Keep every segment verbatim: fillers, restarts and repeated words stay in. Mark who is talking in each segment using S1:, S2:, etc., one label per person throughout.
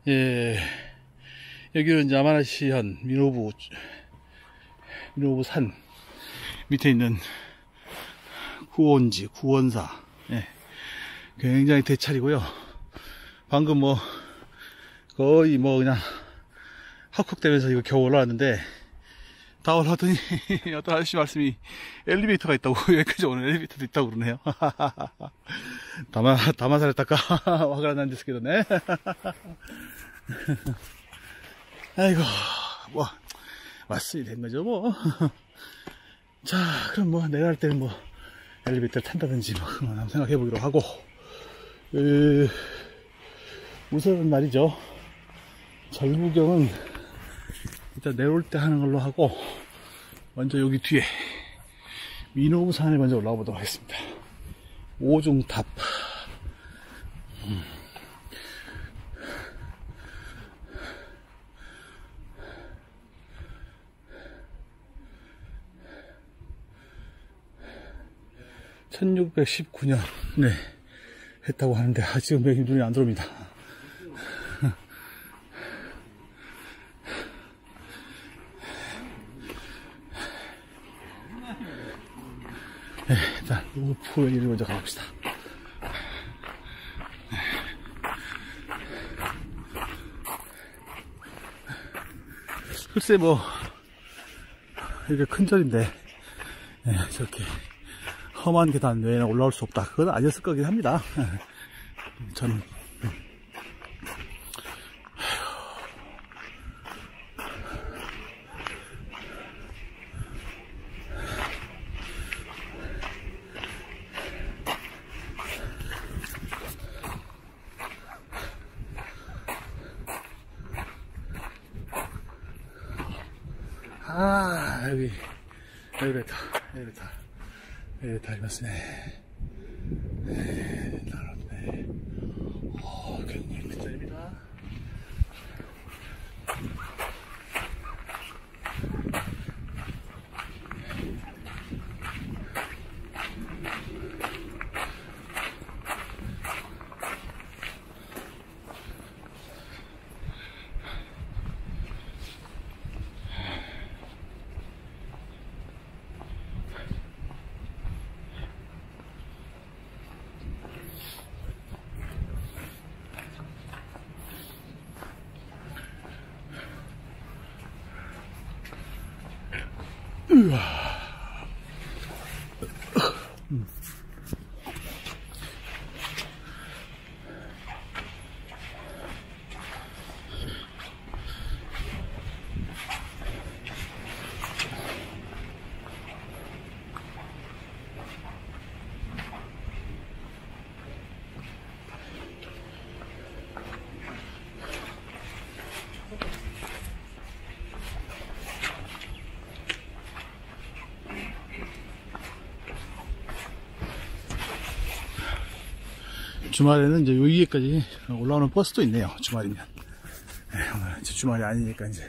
S1: 예, 여기는 이제 야마나시현 미노부 미노부 산 밑에 있는 구원지 구원사. 예, 굉장히 대찰이고요. 방금 뭐 거의 뭐 그냥 헉헉대면서 이거 겨우 올라왔는데, 다 올라왔더니 어떤 아저씨 말씀이 엘리베이터가 있다고, 여기까지 오는 엘리베이터도 있다고 그러네요. 다마, 다마사를 닦아. 화가 난데스けどね. 아이고, 뭐, 왔으니 된 거죠, 뭐. 자, 그럼 뭐, 내려갈 때는 뭐, 엘리베이터를 탄다든지, 뭐, 한번 생각해 보기로 하고, 으, 우선은 말이죠. 절구경은 일단 내려올 때 하는 걸로 하고, 먼저 여기 뒤에 미노부 산에 먼저 올라가 보도록 하겠습니다. 오중탑. 음. 천육백십구 년 네 했다고 하는데, 아, 지금 내 눈이 안 들어옵니다. 네, 일단 루프 여기를 먼저 가봅시다. 글쎄 뭐 이게 큰 절인데, 네, 저렇게 험한 계단 외에는 올라올 수 없다, 그건 아니었을 거긴 합니다. 저는 아, 여기 엘리베이터 엘리베이터 엘리베이터 아리마스네. 네, 나왔네. 오, 굉장히 큰 자리입니다. 으아. 음. 주말에는 이제 요 위에까지 올라오는 버스도 있네요, 주말이면. 네, 오늘 이제 주말이 아니니까 이제.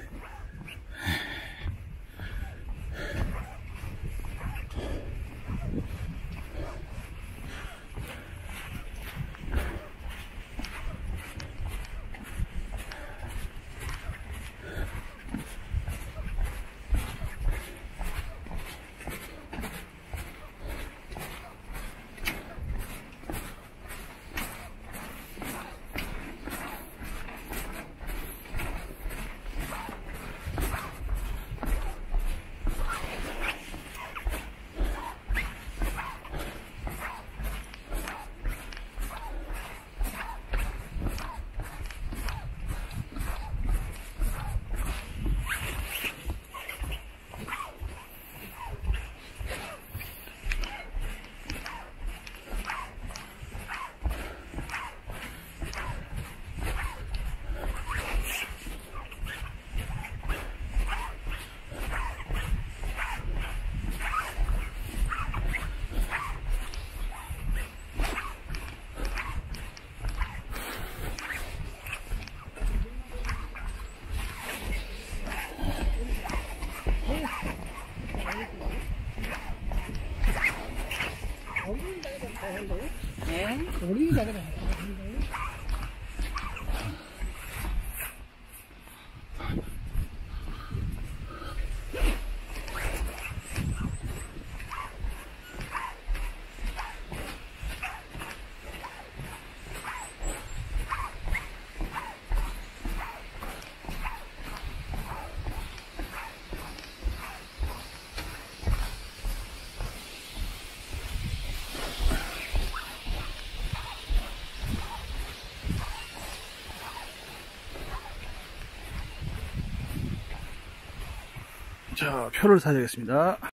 S1: 자, 표를 사야 되겠습니다.